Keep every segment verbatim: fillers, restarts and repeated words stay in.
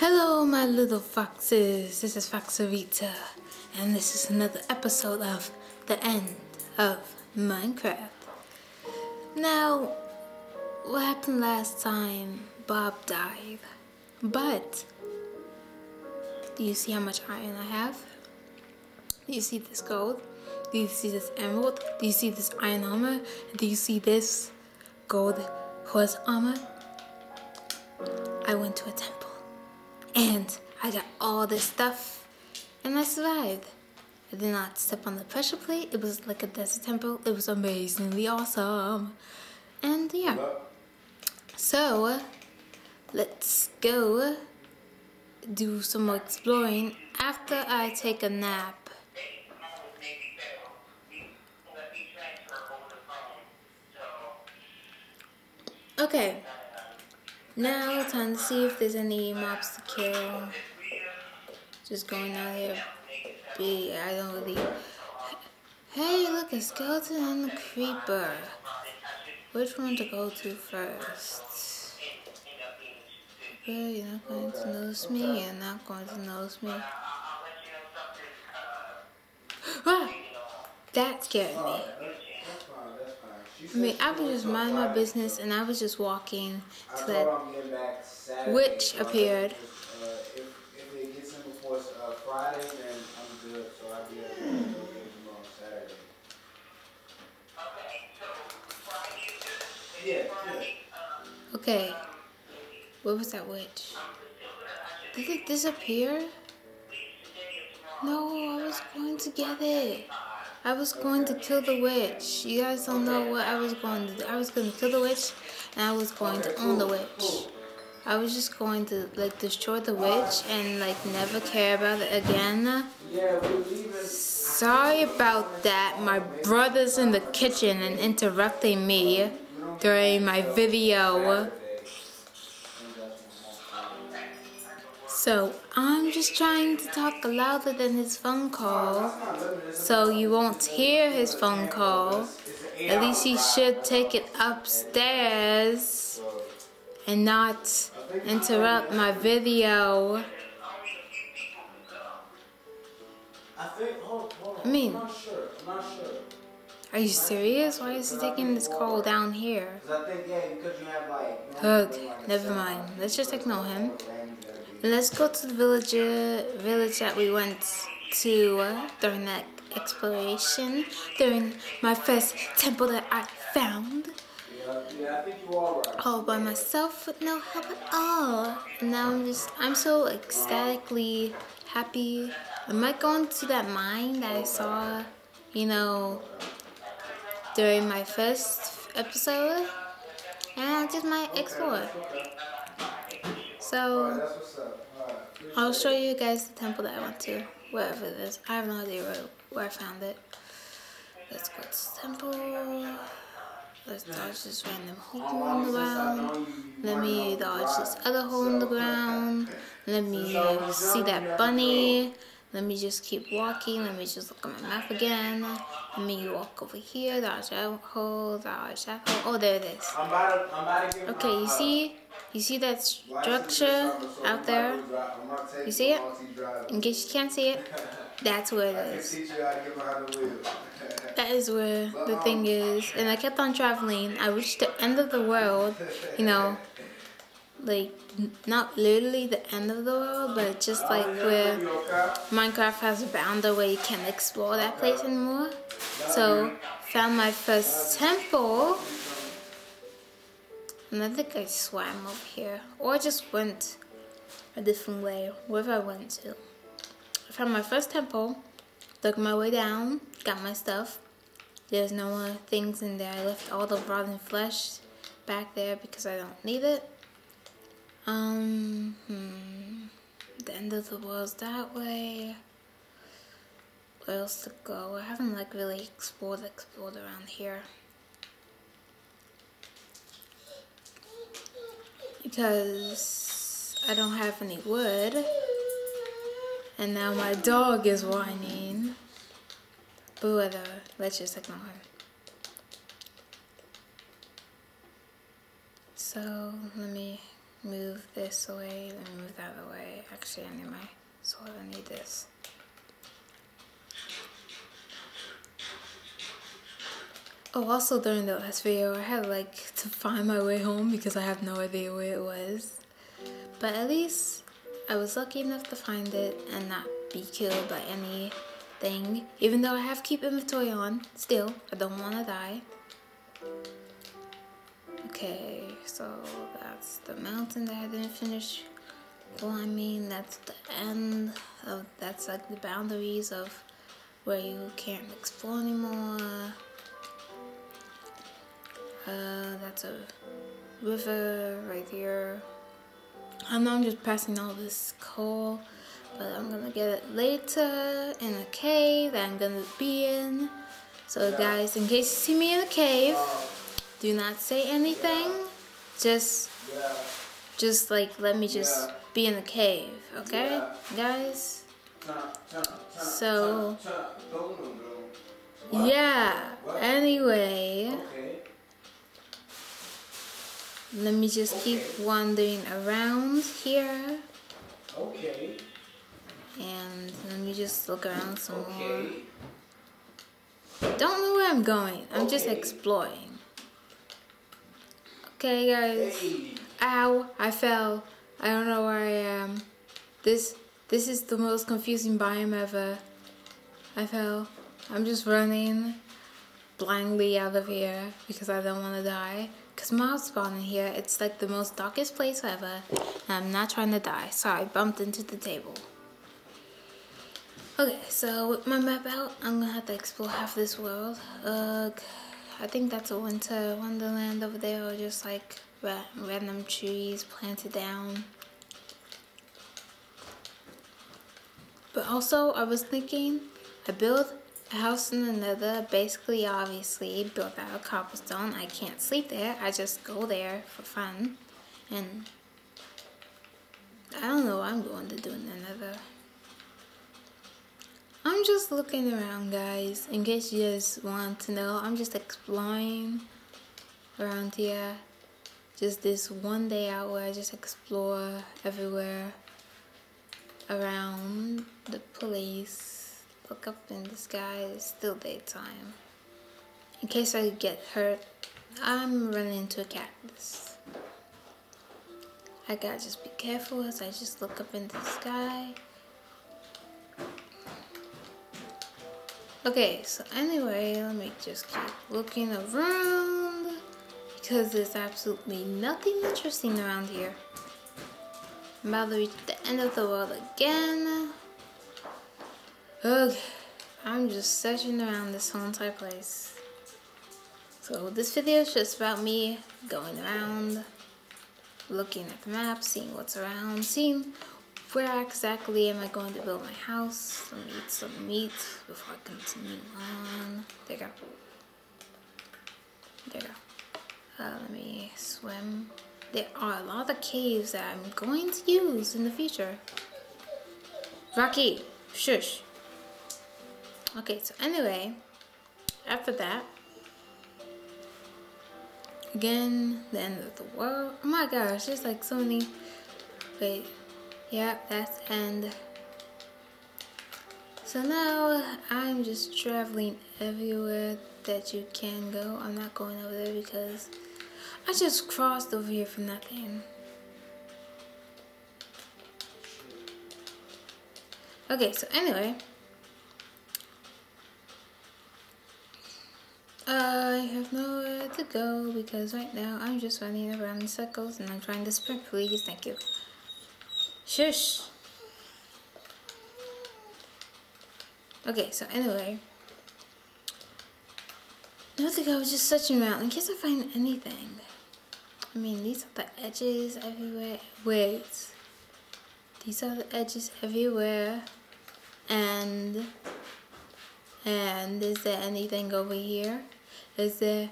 Hello my little foxes, this is Foxarita, and this is another episode of the end of Minecraft. Now, what happened last time? Bob died, but do you see how much iron I have? Do you see this gold? Do you see this emerald? Do you see this iron armor? Do you see this gold horse armor? I went to a temple and I got all this stuff and I survived. I did not step on the pressure plate. It was like a desert temple. It was amazingly awesome. And yeah. So let's go do some more exploring after I take a nap. Okay. Now, time to see if there's any mobs to kill. Just going out here. Be, I don't really. Hey, look, a skeleton and a creeper. Which one to go to first? Okay, you're not going to notice me. You're not going to notice me. Ah! That scared me. I mean, I was just minding my business and I was just walking till that witch appeared. If it gets in before Friday, then I'm good. So I'll be able to go get them on Saturday. Okay, so Friday. Yeah, yeah. Okay. Where was that witch? Did it disappear? No, I was going to get it. I was going to kill the witch. You guys don't know what I was going to do. I was going to kill the witch, and I was going to own the witch. I was just going to, like, destroy the witch and, like, never care about it again. Sorry about that. My brother's in the kitchen and interrupting me during my video. So, I'm just trying to talk louder than his phone call, so you won't hear his phone call. At least he should take it upstairs and not interrupt my video. I mean, are you serious? Why is he taking this call down here? Ugh, never mind. Let's just ignore him. Let's go to the village, uh, village that we went to uh, during that exploration, during my first temple that I found. All by myself with no help at all. And now I'm just, I'm so ecstatically happy. I might go into that mine that I saw, you know, during my first episode. And I just might explore. So, I'll show you guys the temple that I went to, wherever it is. I have no idea where, where I found it. Let's go to the temple. Let's dodge this random hole in the ground. Let me dodge this other hole in the ground. Let me see that bunny. Let me just keep walking. Let me just look at my map again. Let me walk over here, dodge that hole, dodge that hole. Oh, there it is. Okay, you see? You see that structure out there? You see it? In case you can't see it, that's where it is. That is where the thing is. And I kept on traveling. I reached the end of the world, you know, like, not literally the end of the world, but just like where Minecraft has a boundary where you can't explore that place anymore. So, found my first temple. And I think I swam over here. Or I just went a different way, wherever I went to. I found my first temple, dug my way down, got my stuff. There's no more things in there. I left all the rotten flesh back there because I don't need it. Um, hmm. The end of the world's that way. Where else to go? I haven't like really explored, explored around here. Because I don't have any wood. And now my dog is whining. But whatever, let's just ignore him. So let me move this away, let me move that away. Actually, I need my sword. I need this. Oh, also during the last video, I had like to find my way home because I have no idea where it was. But at least I was lucky enough to find it and not be killed by anything. Even though I have keep inventory on, still, I don't want to die. Okay, so that's the mountain that I didn't finish climbing. That's the end of, that's like the boundaries of where you can't explore anymore. Uh, that's a river right here. I know I'm just passing all this coal, but I'm gonna get it later in a cave that I'm gonna be in. So guys, in case you see me in a cave, do not say anything. Just, just like let me just be in a cave, okay, guys? So, yeah. Anyway. Let me just keep wandering around here. Okay. And let me just look around some more. Don't know where I'm going. I'm just exploring. Okay, guys. Ow! I fell. I don't know where I am. This this is the most confusing biome ever. I fell. I'm just running blindly out of here because I don't want to die. Because mobs spawn in here. It's like the most darkest place ever. And I'm not trying to die. Sorry, I bumped into the table. Okay, so with my map out, I'm gonna have to explore half this world. Uh, I think that's a winter wonderland over there, or just like ra random trees planted down. But also, I was thinking, I built a house in the nether, basically, obviously, built out of cobblestone. I can't sleep there, I just go there for fun. And I don't know what I'm going to do in the nether. I'm just looking around, guys, in case you guys want to know. I'm just exploring around here. Just this one day out where I just explore everywhere around the place. Look up in the sky, it's still daytime. In case I get hurt, I'm running into a cactus. I gotta just be careful as I just look up into the sky. Okay, so anyway, let me just keep looking around because there's absolutely nothing interesting around here. I'm about to reach the end of the world again. Okay, I'm just searching around this whole entire place. So this video is just about me going around, looking at the map, seeing what's around, seeing where exactly am I going to build my house. Let me eat some meat before I continue on. There you go. There you go. Uh, let me swim. There are a lot of caves that I'm going to use in the future. Rocky, shush. Okay, so anyway, after that, again, the end of the world. Oh my gosh, there's like so many. Wait, yeah, that's end. So now I'm just traveling everywhere that you can go. I'm not going over there because I just crossed over here for nothing. Okay, so anyway. I have nowhere to go because right now I'm just running around in circles and I'm trying to sprint. Please, thank you. Shush. Okay, so anyway, now to go, just searching around in case I find anything. I mean, these are the edges everywhere. Wait, these are the edges everywhere, and and is there anything over here? Is there?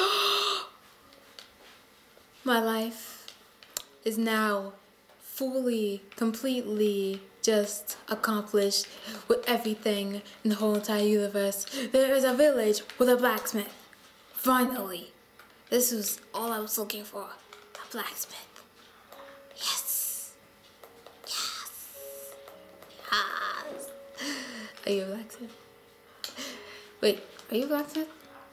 My life is now fully, completely just accomplished with everything in the whole entire universe. There is a village with a blacksmith. Finally. This was all I was looking for. A blacksmith. Yes. Yes. Are you relaxing? Wait, are you relaxing?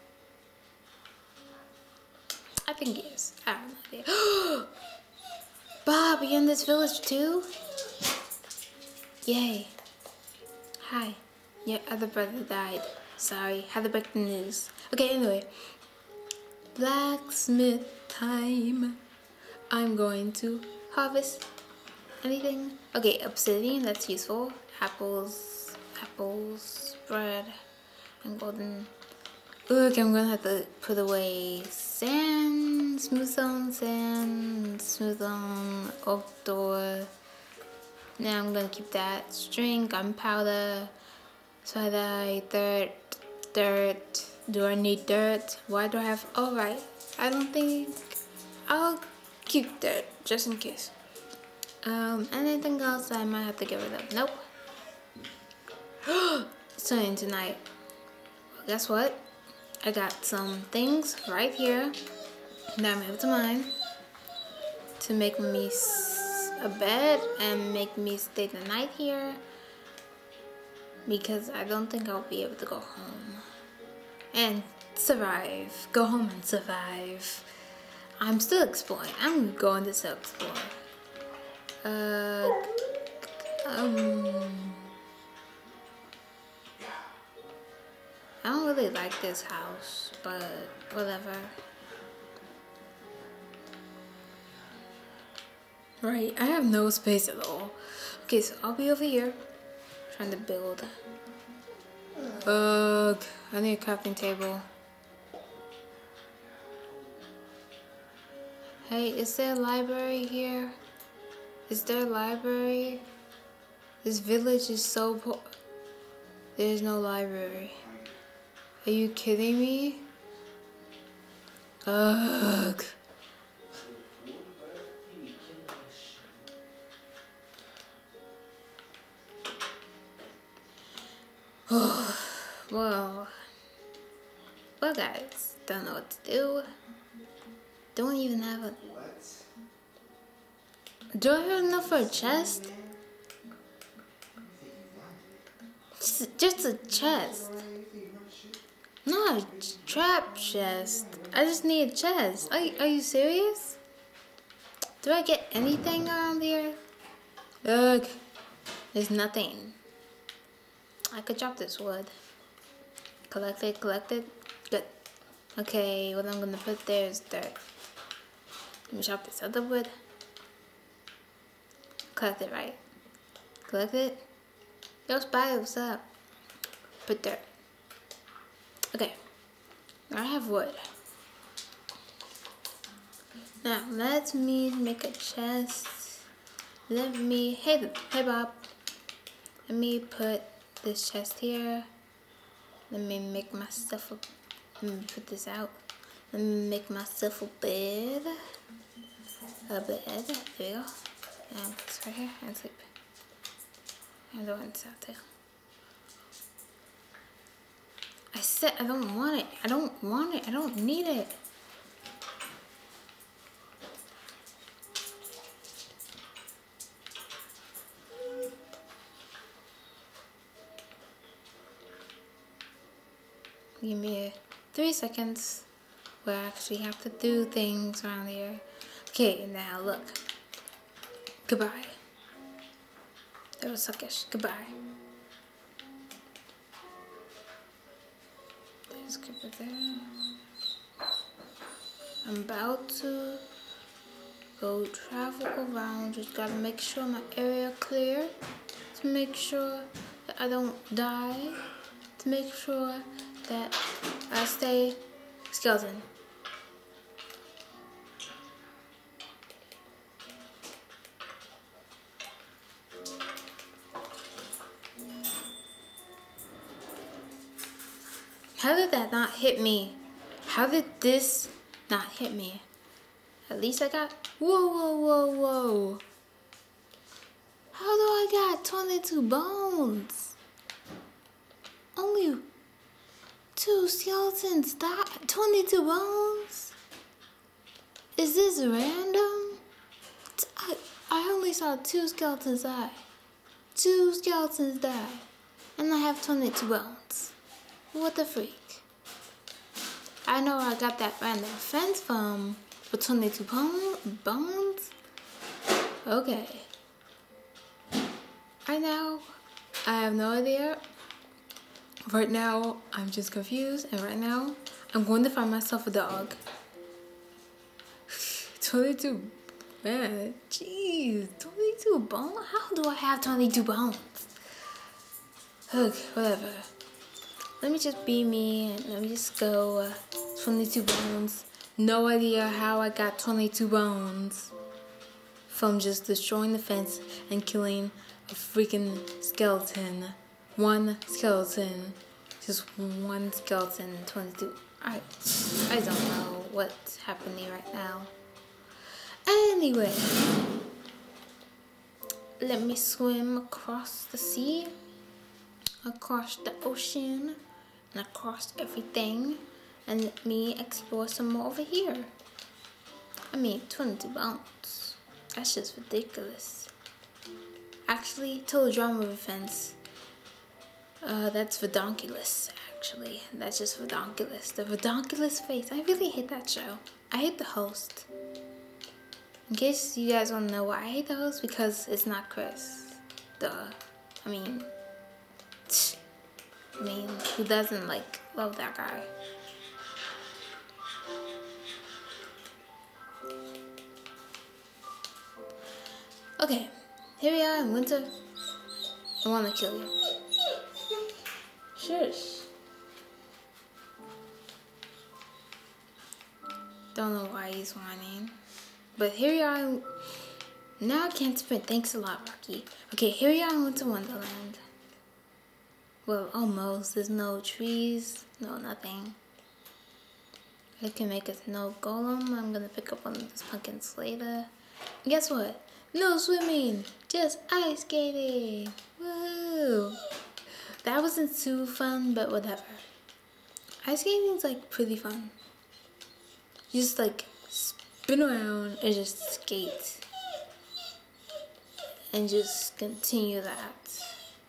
I think he is. I have no idea. Bob, you're in this village too? Yay. Hi. Your other brother died. Sorry, had to break the news. Okay, anyway. Blacksmith time. I'm going to harvest anything. Okay, obsidian, that's useful. Apples, apples, bread, and golden. Look, I'm gonna have to put away sand, smooth stone, sand, smooth stone, oak door. Now I'm gonna keep that. String, gunpowder, side dirt, dirt. Do I need dirt? Why do I have? All right, I don't think I'll keep dirt just in case. Um, anything else I might have to get rid of? Nope. It's snowing tonight. Well, guess what? I got some things right here that I'm able to mine to make me a bed and make me stay the night here because I don't think I'll be able to go home and survive. Go home and survive. I'm still exploring. I'm going to still explore. Uh, um, I don't really like this house, but whatever. Right, I have no space at all. Okay, so I'll be over here trying to build. Ugh, I need a crafting table. Hey, is there a library here? Is there a library? This village is so poor. There's no library. Are you kidding me? Ugh. Well, well guys, don't know what to do. Don't even have a... Do I have enough for a chest? Just, just a chest. Not a trap chest. I just need a chest. Are, are you serious? Do I get anything around here? Ugh. There's nothing. I could drop this wood. Collect it, collect it. Good. Okay, what I'm gonna put there is dirt. Let me chop this other wood. Collect it, right? Collect it. Yo, Spider, what's up? Put dirt. Okay. I have wood. Now, let me make a chest. Let me... Hey, hey, Bob. Let me put this chest here. Let me make myself a... Let me put this out. Let me make myself a bed. A bed. There we go. And put this right here and sleep. And the one's out there. I said I don't want it. I don't want it. I don't need it. Give me three seconds where I actually have to do things around here. Okay, now look. Goodbye. That was suckish. Goodbye. There's Cooper there. I'm about to go travel around. Just gotta make sure my area clear. To make sure that I don't die. To make sure that I stay skeleton. How did that not hit me? How did this not hit me? At least I got... Whoa, whoa, whoa, whoa. How do I got twenty-two bones? Only two skeletons died. twenty-two bones? Is this random? I, I only saw two skeletons die. Two skeletons die. and I have twenty-two bones. What the freak? I know I got that random fence from with twenty-two bones. Okay. Right now, I have no idea. Right now, I'm just confused, and right now, I'm going to find myself a dog. twenty-two, man, jeez, twenty-two bones? How do I have twenty-two bones? Okay, whatever. Let me just be me, and let me just go, uh, twenty-two bones. No idea how I got twenty-two bones from just destroying the fence and killing a freaking skeleton. One skeleton. Just one skeleton, twenty-two. I, I don't know what's happening right now. Anyway, let me swim across the sea, across the ocean, and across everything, and let me explore some more over here. I mean, twenty-two bones. That's just ridiculous. Actually, total drama of offense. Uh, that's redonkulous, actually. That's just redonkulous. The redonkulous face. I really hate that show. I hate the host. In case you guys don't know why I hate the host, because it's not Chris. Duh. I mean, I mean, who doesn't, like, love that guy? Okay, here we are in winter. I want to kill you. Shush. Don't know why he's whining. But here we are. In... Now I can't sprint. Thanks a lot, Rocky. Okay, here we are in Winter Wonderland. Well, almost. There's no trees. No, nothing. I can make a snow golem. I'm gonna pick up one of those pumpkins later. And guess what? No swimming. Just ice skating. Woo! That wasn't too fun, but whatever. Ice skating's like pretty fun. You just like spin around and just skate. And just continue that.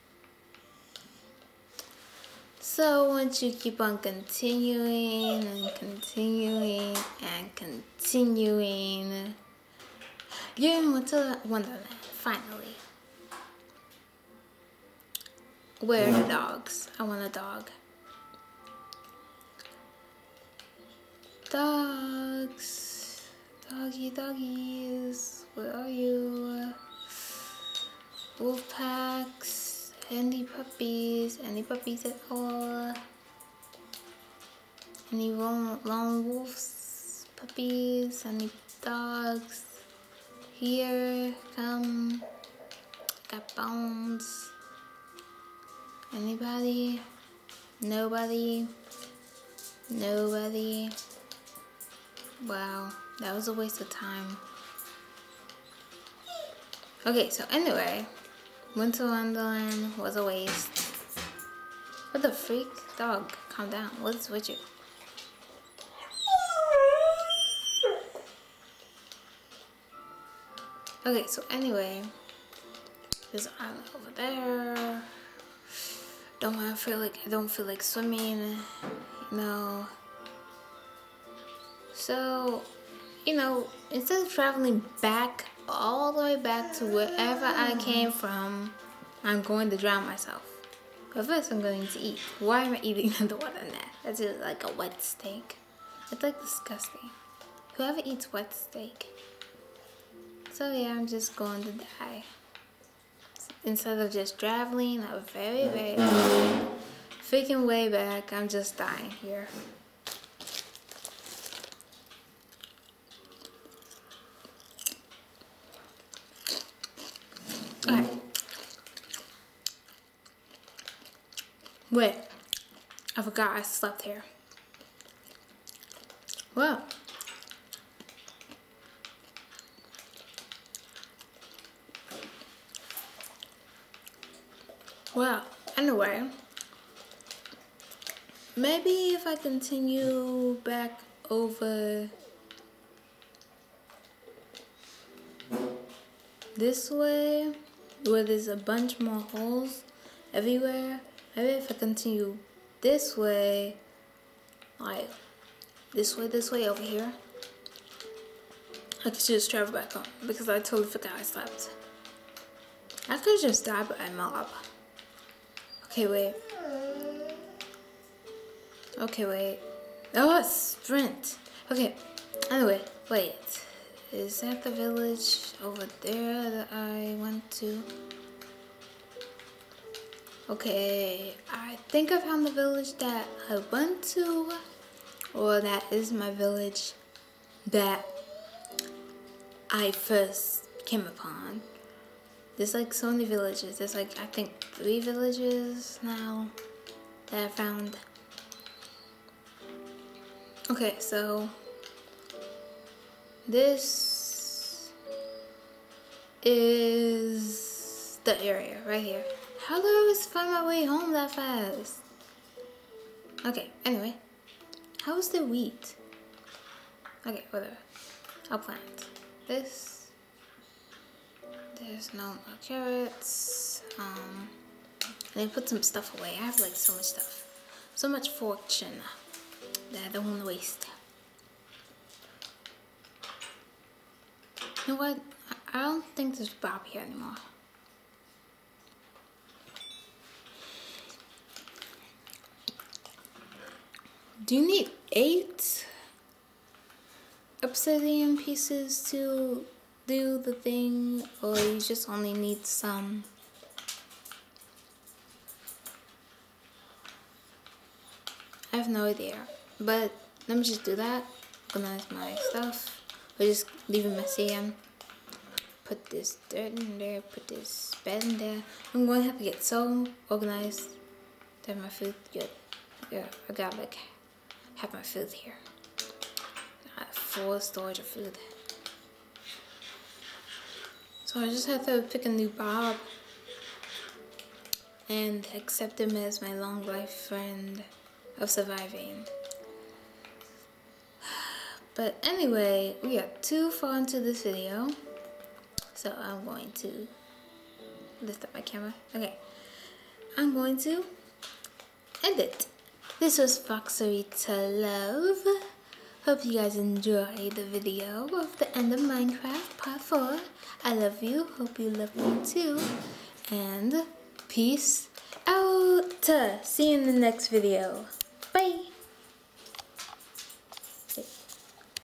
So once you keep on continuing and continuing and continuing, you're in Winter Wonderland, finally. Where are the dogs? I want a dog. Dogs. Doggy doggies. Where are you? Wolf packs. Any puppies? Any puppies at all? Any lone, lone wolves? Puppies? Any dogs? Here, come. Got bones. Anybody? Nobody? Nobody? Wow, that was a waste of time. Okay, so anyway, Winter Wonderland was a waste. What the freak? Dog, calm down. What's with you? Okay, so anyway, there's an island over there. Don't want to feel like I don't feel like swimming, you know. So, you know, instead of traveling back all the way back to wherever I came from, I'm going to drown myself. But first, I'm going to eat. Why am I eating underwater net? That's just like a wet steak. It's like disgusting. Whoever eats wet steak. So yeah, I'm just going to die. Instead of just traveling a very, very long, freaking way back, I'm just dying here. Alright. Wait. I forgot I slept here. Well. Well, anyway, maybe if I continue back over this way, where there's a bunch more holes everywhere, Maybe if I continue this way, like this way, this way over here, I could just travel back home because I totally forgot I slept. I could just die by a mob. Okay, wait. Okay, wait. Oh, sprint. Okay. Anyway, wait. Is that the village over there that I went to? Okay, I think I found the village that I went to, or that is my village that I first came upon. There's like so many villages. There's like, I think three villages now that I found. Okay, so this is the area right here. How do I always find my way home that fast? Okay, anyway. How's the wheat? Okay, whatever. I'll plant this. There's no more carrots. Um, and I put some stuff away. I have like so much stuff. So much fortune that I don't want to waste. You know what? I don't think there's Bob here anymore. Do you need eight obsidian pieces to do the thing, or you just only need some? I have no idea, but let me just do that. Organize my stuff, or just leave it messy and put this dirt in there, put this bed in there. I'm going to have to get so organized to have my food good. Yeah, I got like have my food here. I have full storage of food. So I just have to pick a new Bob and accept him as my long life friend of surviving. But anyway, we got too far into this video, so I'm going to lift up my camera. Okay, I'm going to end it. This was Foxarita Love. Hope you guys enjoyed the video of the end of Minecraft part four. I love you. Hope you love me too. And peace out. See you in the next video. Bye.